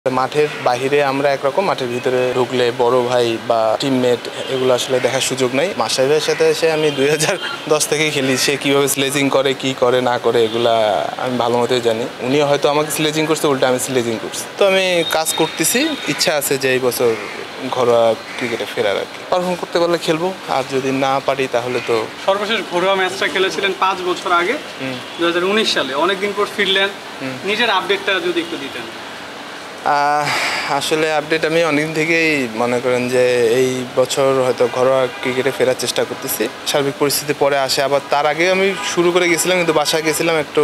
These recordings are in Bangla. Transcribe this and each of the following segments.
মাঠের বাহিরে আমরা একরকম, মাঠের ভিতরে ঢুকলে বড় ভাই বা টিমমেট এগুলো আসলে দেখার সুযোগ নাই। মাসাই ভাইয়ের সাথে এসে আমি 2010 থেকেই খেলি। সে কীভাবে স্লেজিং করে, কি করে না করে, এগুলা আমি ভালো মতোই জানি। উনিও হয়তো আমাকে স্লেজিং করছে, উল্টা আমি স্লেজিং করছি। তো আমি কাজ করতেছি, ইচ্ছা আছে যে এই বছর ঘরোয়া ক্রিকেটে ফেরার আর কি। পারফর্ম করতে পারলে খেলবো, আর যদি না পারি তাহলে তো। সর্বশেষ ঘরোয়া ম্যাচটা খেলেছিলেন 5 বছর আগে, 2019 সালে। অনেকদিন পর ফিরলেন, নিজের আপডেটটা যদি একটু দিতেন। আসলে আপডেট আমি অনেকদিন থেকেই মনে করেন যে এই বছর হয়তো ঘরোয়া ক্রিকেটে ফেরার চেষ্টা করতেছি। সার্বিক পরিস্থিতি পরে আসে, আবার তার আগে আমি শুরু করে গেছিলাম, কিন্তু বাসায় গেছিলাম একটু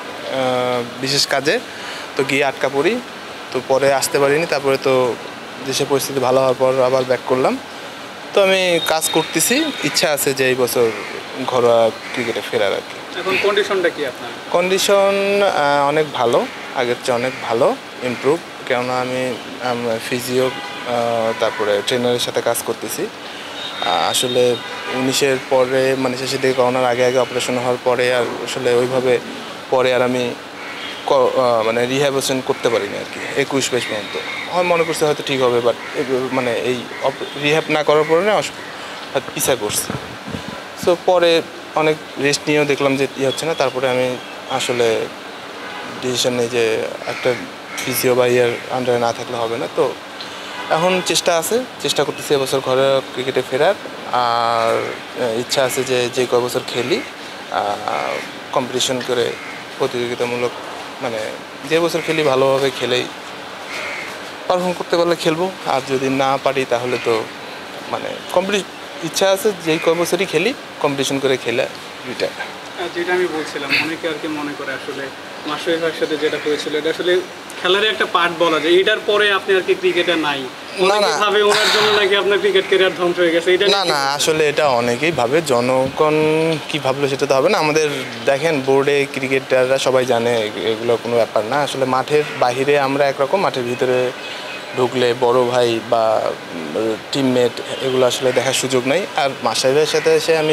বিশেষ কাজে, তো গিয়ে আটকা পড়ি, তো পরে আসতে পারিনি। তারপরে তো দেশের পরিস্থিতি ভালো হওয়ার পর আবার ব্যাক করলাম। তো আমি কাজ করতেছি, ইচ্ছা আছে যে এই বছর ঘরোয়া ক্রিকেটে ফেরার আর কি। এখন কন্ডিশনটা কি আপনার? কন্ডিশন অনেক ভালো, আগের চেয়ে অনেক ভালো, ইমপ্রুভ। কেননা আমি ফিজিও তারপরে ট্রেনারের সাথে কাজ করতেছি। আসলে 19-এর পরে, মানে শেষের দিকে করোনার আগে অপারেশন হওয়ার পরে আর আসলে ওইভাবে পরে আর আমি মানে রিহ্যাবিলিটেশন করতে পারিনি আর কি। 21-22 পর্যন্ত আমি মনে করছি হয়তো ঠিক হবে, বাট মানে এই রিহ্যাব না করার পরে না হয়তো পিছা করছি। সো পরে অনেক রেস্ট নিয়েও দেখলাম যে হচ্ছে না। তারপরে আমি আসলে ডিসিশন নিই যে একটা ফিজিও বা ইয়ার আন্ডারে না থাকলে হবে না। তো এখন চেষ্টা করতেছি এবছর ঘরে ক্রিকেটে ফেরার। আর ইচ্ছা আছে যে কয় বছর খেলি, কম্পিটিশন করে প্রতিযোগিতামূলক, মানে যে বছর খেলি ভালোভাবে খেলেই পারফর্ম করতে পারলে খেলবো, আর যদি না পারি তাহলে তো মানে ইচ্ছা আছে যেই কয় বছরই খেলি কম্পিটিশন করে খেলে রিটায়ার। যেটা আমি বলছিলাম, অনেকে আর কি মনে করে আসলে মাসুই ভাইয়ের সাথে যেটা হয়েছিল এটা আসলে খেলারই একটা পার্ট বলা যায়। এটার পরে আপনি আর কি ক্রিকেটে নাই, অনেকে ভাবে ওনার জন্য নাকি আপনার ক্রিকেট ক্যারিয়ার ধ্বংস হয়ে গেছে। এটা না, আসলে এটা অনেকেই ভাবে, জনগণ কি ভাবলো সেটা তো হবে না। আমাদের দেখেন বোর্ডে ক্রিকেটাররা সবাই জানে এগুলো কোনো ব্যাপার না। আসলে মাঠের বাহিরে আমরা একরকম, মাঠের ভিতরে ঢুকলে বড় ভাই বা টিমমেট এগুলো আসলে দেখার সুযোগ নাই। আর মাসাই ভাইয়ের সাথে এসে আমি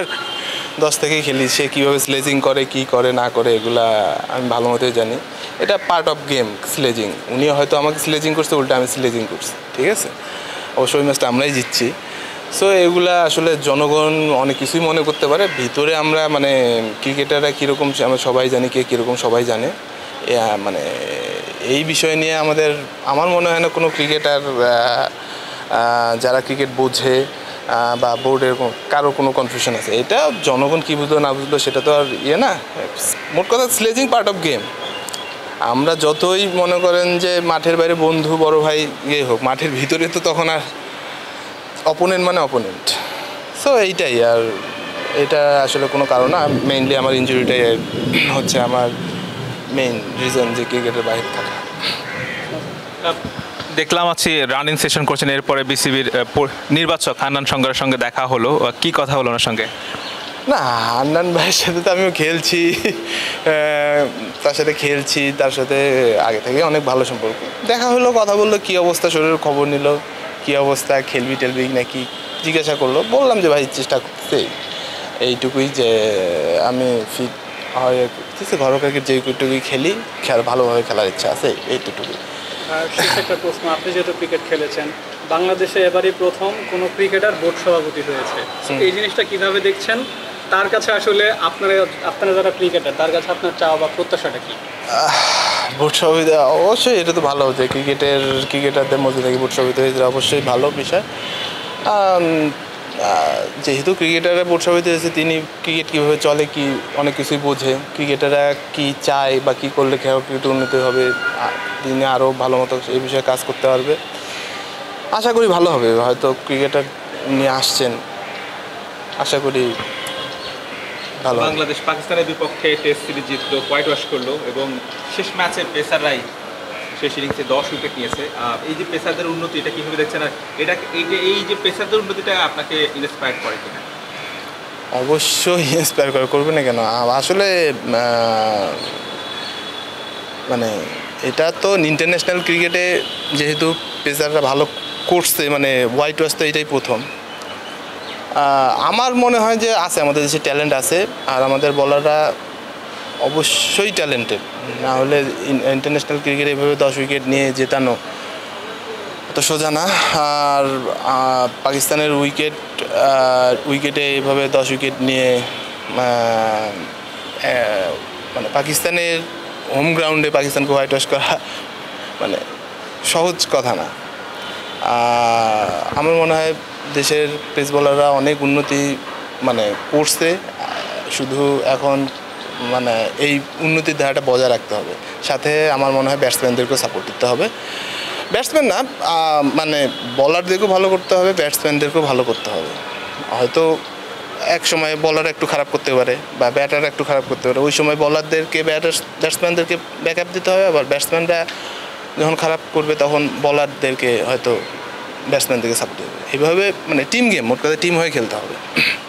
2010 থেকেই খেলি। সে কীভাবে স্লেজিং করে, কি করে না করে, এগুলা আমি ভালো মতোই জানি। এটা পার্ট অফ গেম, স্লেজিং। উনিও হয়তো আমাকে স্লেজিং করছে, উল্টা আমি স্লেজিং করছি, ঠিক আছে। অবশ্যই ওই ম্যাচটা আমরাই জিতছি। সো এগুলা আসলে জনগণ অনেক কিছুই মনে করতে পারে। ভিতরে আমরা মানে ক্রিকেটাররা কীরকম আমরা সবাই জানি, কে কীরকম সবাই জানে। মানে এই বিষয় নিয়ে আমার মনে হয় না কোনো ক্রিকেটার যারা ক্রিকেট বোঝে বা বোর্ডের কারো কোনো কনফিউশন আছে। এটা জনগণ কী বুঝলো না বুঝলো সেটা তো আর না। মোট কথা স্লেজিং পার্ট অফ গেম। আমরা যতই মনে করেন যে মাঠের বাইরে বন্ধু বড় ভাই হোক, মাঠের ভিতরে তো তখন আর অপোনেন্ট মানে অপোনেন্ট। সো এইটাই। আর এটা আসলে কোনো কারণ না। মেইনলি আমার ইনজুরিটাই হচ্ছে আমার মেইন রিজন যে ক্রিকেটের বাইরে থাকা। দেখলাম রানিং সেশন করছেন, এরপরে বিসিবির নির্বাচক হান্নান সঙ্গের সঙ্গে দেখা হলো, কি কথা হলো ওনার সঙ্গে? না, হান্নান ভাইয়ের সাথে তো আমিও খেলছি, তার সাথে আগে থেকে অনেক ভালো সম্পর্ক। দেখা হলো, কথা বললো, কী অবস্থা, শরীরের খবর নিল, কী অবস্থা, খেলবি টেলবি নাকি জিজ্ঞাসা করলো। বললাম যে ভাই চেষ্টা করতে এইটুকুই, যে আমি ফিট হয় ঘরোয়া ক্রিকেট যেটুকুই খেলি, ভালোভাবে খেলার ইচ্ছা আছে, এইটুকুই। একটা প্রশ্ন, আপনি যেহেতু ক্রিকেট খেলেছেন, বাংলাদেশে এবারই প্রথম কোনো ক্রিকেটার বোর্ড সভাপতি হয়েছে। এই জিনিসটা কিভাবে দেখছেন? তার কাছে আসলে আপনারা যারা ক্রিকেটার, তার কাছে আপনার চাওয়া বা প্রত্যাশাটা কি? বোর্ড সভাপতি অবশ্যই, এটা তো ভালো হচ্ছে। ক্রিকেটারদের মধ্যে থেকে বোর্ড সভাপতি হয়েছে, অবশ্যই ভালো বিষয়। যেহেতু ক্রিকেটাররা বোর্ড সভাপতি হয়েছে, তিনি ক্রিকেট কীভাবে চলে, কি অনেক কিছুই বোঝে। ক্রিকেটাররা কি চায় বা কী করলে ক্রিকেট উন্নতি হবে, তিনি আরও ভালো মতো এই বিষয়ে কাজ করতে পারবে। আশা করি ভালো হবে। হয়তো ক্রিকেটার নিয়ে আসছেন, আশা করি ভালো। বাংলাদেশ পাকিস্তানের বিপক্ষে টেস্ট সিরিজ জিতলো, হোয়াইট ওয়াশ করলো, এবং শেষ ম্যাচে পেসাররাই শেষ ইনিংসে 10 উইকেট নিয়েছে। এই যে পেসারদের উন্নতি, এটা কীভাবে দেখছেন? আর এই যে পেসারদের উন্নতিটা আপনাকে ইন্সপায়ার করে কিনা? অবশ্যই ইন্সপায়ার করবে না কেন। আসলে মানে এটা তো ইন্টারন্যাশনাল ক্রিকেটে যেহেতু পেসাররা ভালো করছে, মানে হোয়াইট ওয়াশ তো এটাই প্রথম। আমার মনে হয় যে আছে, আমাদের দেশে ট্যালেন্ট আছে, আর আমাদের বলাররা অবশ্যই ট্যালেন্টেড, না হলে ইন্টারন্যাশনাল ক্রিকেট এভাবে 10 উইকেট নিয়ে জেতানো অত সোজা না। আর পাকিস্তানের উইকেটে এভাবে 10 উইকেট নিয়ে মানে পাকিস্তানের হোম গ্রাউন্ডে পাকিস্তানকে হোয়াইট ওয়াশ করা মানে সহজ কথা না। আমার মনে হয় দেশের পেস বোলাররা অনেক উন্নতি মানে করছে, শুধু এখন মানে এই উন্নতির ধারাটা বজায় রাখতে হবে। সাথে আমার মনে হয় ব্যাটসম্যানদেরকেও সাপোর্ট দিতে হবে। ব্যাটসম্যান না মানে বলারদেরকেও ভালো করতে হবে, ব্যাটসম্যানদেরকেও ভালো করতে হবে। হয়তো এক সময় বলার একটু খারাপ করতে পারে বা ব্যাটার একটু খারাপ করতে পারে, ওই সময় বলারদেরকে ব্যাটসম্যানদেরকে ব্যাকআপ দিতে হবে। আবার ব্যাটসম্যানরা যখন খারাপ করবে তখন বলারদেরকে হয়তো ব্যাটসম্যানদেরকে সাপোর্ট দেবে। এইভাবে মানে টিম গেম, মোট কথা টিম হয়ে খেলতে হবে।